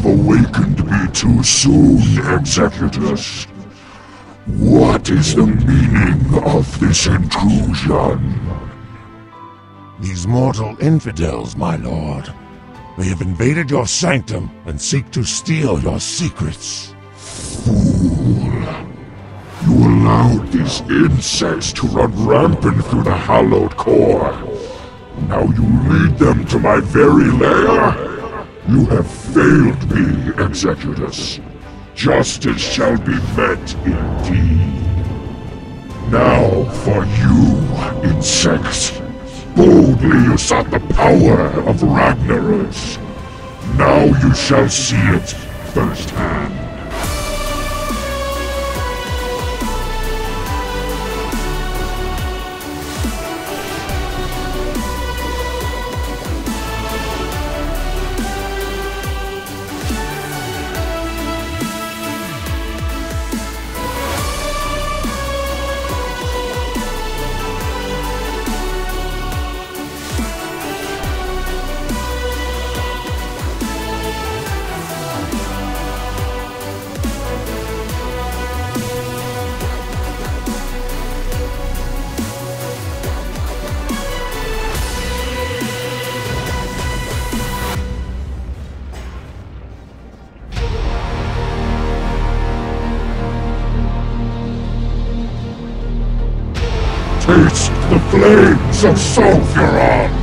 awakened me too soon, Executus. What is the meaning of this intrusion? These mortal infidels, my lord. They have invaded your sanctum and seek to steal your secrets. Fool! You allowed these insects to run rampant through the hallowed core. Now you lead them to my very lair? You have failed me, Executus. Justice shall be met indeed. Now for you, insects. Boldly you sought the power of Ragnaros. Now you shall see it firsthand. Taste the flames of Sulfuron!